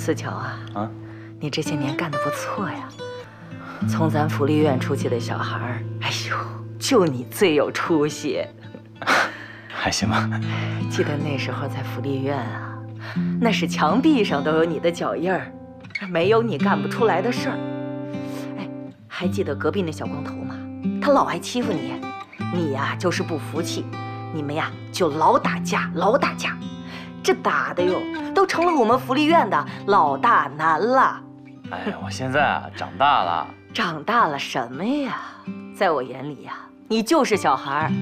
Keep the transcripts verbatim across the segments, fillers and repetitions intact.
思乔啊， 啊， 你这些年干得不错呀。从咱福利院出去的小孩儿，哎呦，就你最有出息。 还行吧。 记得那时候在福利院啊，那是墙壁上都有你的脚印儿，没有你干不出来的事儿。哎，还记得隔壁那小光头吗？他老爱欺负你，你呀就是不服气，你们呀就老打架，老打架，这打的哟，都成了我们福利院的老大难了。 哎呀，我现在啊长大了。 长大了什么呀？在我眼里呀，你就是小孩儿。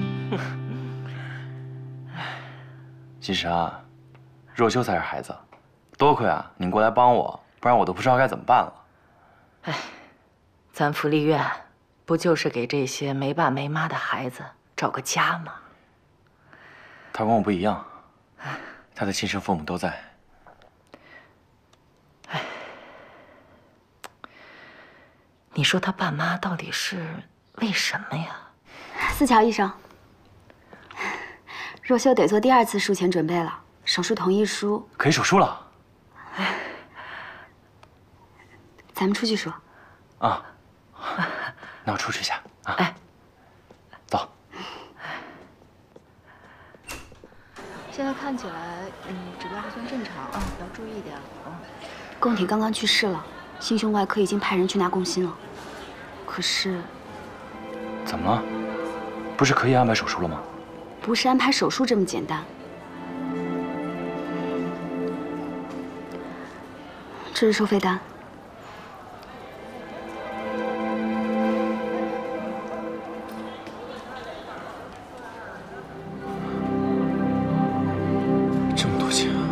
其实啊，若修才是孩子，多亏啊你过来帮我，不然我都不知道该怎么办了。 哎，咱福利院不就是给这些没爸没妈的孩子找个家吗？ 他跟我不一样，他的亲生父母都在。 哎，你说他爸妈到底是为什么呀？ 思乔医生，若修得做第二次术前准备了，手术同意书可以手术了。 咱们出去说。 啊，那我出去一下啊。 哎， 走。 现在看起来，嗯，指标还算正常，嗯，要注意一点。嗯， 宫体刚刚去世了，心胸外科已经派人去拿供心了。可是， 怎么了？不是可以安排手术了吗？ 不是安排手术这么简单。这是收费单。 这么多钱啊！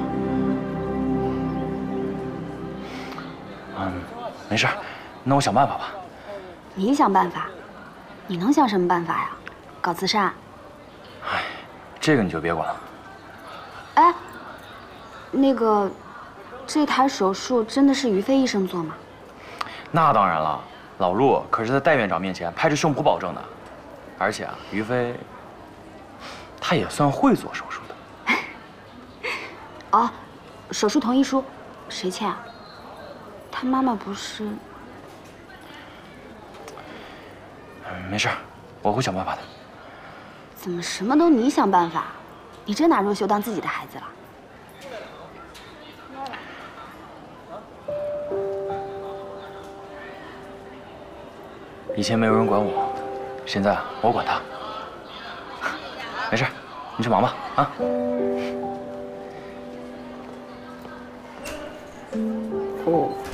嗯，没事，那我想办法吧。 你想办法？你能想什么办法呀？搞慈善？ 哎，这个你就别管了。 哎，那个，这台手术真的是于飞医生做吗？ 那当然了，老陆可是在戴院长面前拍着胸脯保证的。而且啊，于飞，他也算会做手术的。 哦，手术同意书，谁签啊？他妈妈不是？ 没事，我会想办法的。 怎么什么都你想办法？你真拿若修当自己的孩子了？ 以前没有人管我，现在我管他。没事，你去忙吧，啊。 哦。